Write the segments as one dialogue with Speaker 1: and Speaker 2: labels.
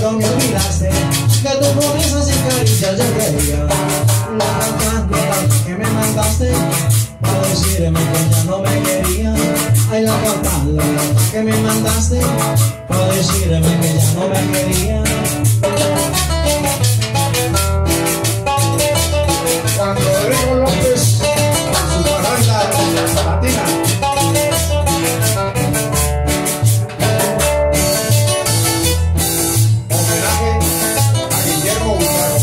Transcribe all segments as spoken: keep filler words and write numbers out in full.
Speaker 1: pero me olvidaste que tus promesas y caricias yo quería. La carta que me mandaste para decirme que ya no me quería. Ay, la carta que me mandaste para decirme que ya no me quería.
Speaker 2: Juan Rodrigo López con su paranda latina. Homenaje a Guillermo Bucaro.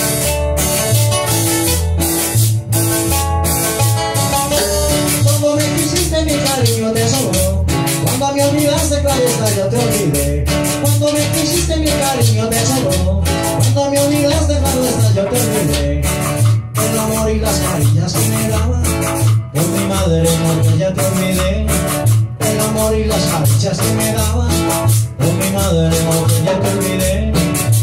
Speaker 1: Cuando me quisiste mi cariño te sobró, cuando me olvidaste claro está yo te olvidé. Cuando me quisiste mi cariño te sobró, cuando me olvidaste claro está yo te olvidé. El amor y las cariñas que me daban, por mi madre no ya te olvidé. El amor y las cariñas que me daban, por mi madre no ya te olvidé.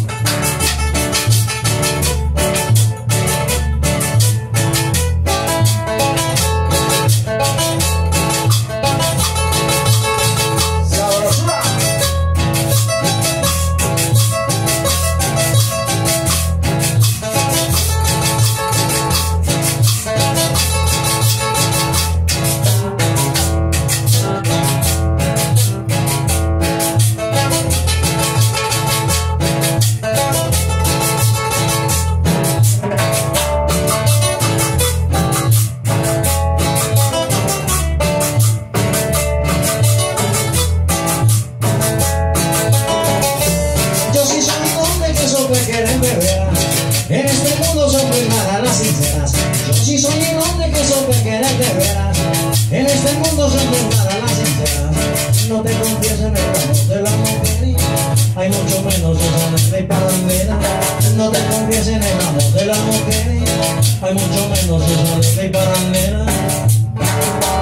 Speaker 1: En este mundo son primadas las sinceras. Yo sí soy el hombre que supe querer de veras. En este mundo son primadas las sinceras. No te confíes en el amor de la mujer, hay mucho menos eso de parandera. No te confíes en el amor de la mujer, hay mucho menos eso de parandera.